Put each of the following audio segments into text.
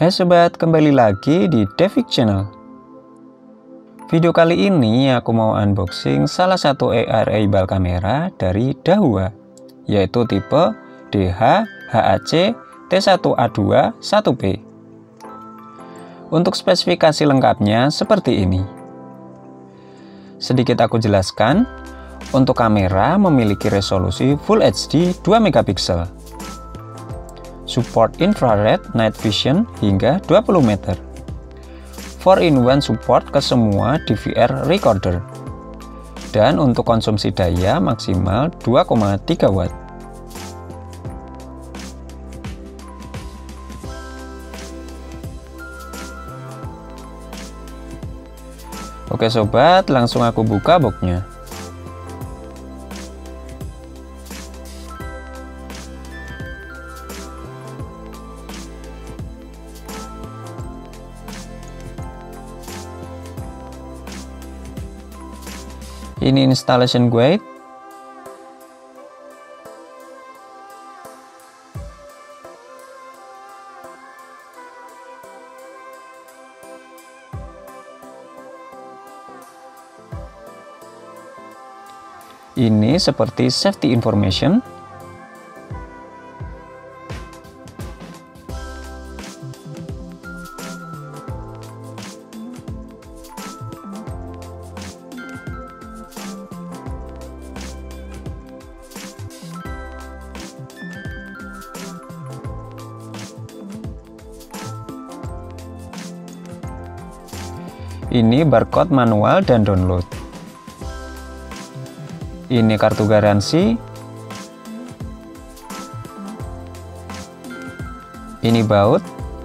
Hai sobat, kembali lagi di Devik Channel. Video kali ini aku mau unboxing salah satu AR able kamera dari Dahua, yaitu tipe DH-HAC T1A2 1P. Untuk spesifikasi lengkapnya seperti ini. Sedikit aku jelaskan, untuk kamera memiliki resolusi Full HD 2 megapiksel. Support infrared night vision hingga 20 meter. 4-in-1 support ke semua DVR recorder. Dan untuk konsumsi daya maksimal 2,3 watt. Oke sobat, langsung aku buka boxnya. Ini installation guide. Ini seperti safety information. Ini barcode manual dan download. Ini kartu garansi. Ini baut.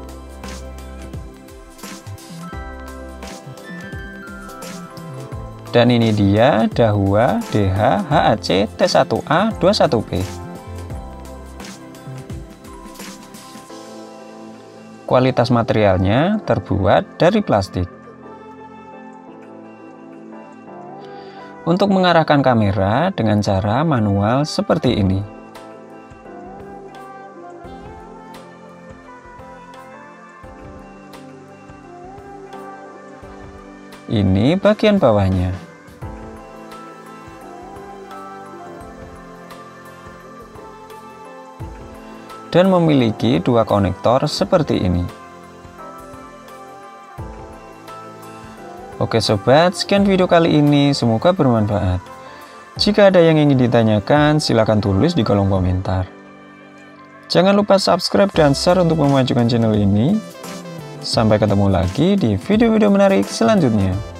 Dan ini dia Dahua DH-HAC T1A 21P. Kualitas materialnya terbuat dari plastik. Untuk mengarahkan kamera dengan cara manual seperti ini. Ini bagian bawahnya. Dan memiliki dua konektor seperti ini. Oke sobat, sekian video kali ini, semoga bermanfaat. Jika ada yang ingin ditanyakan, silahkan tulis di kolom komentar. Jangan lupa subscribe dan share untuk memajukan channel ini. Sampai ketemu lagi di video-video menarik selanjutnya.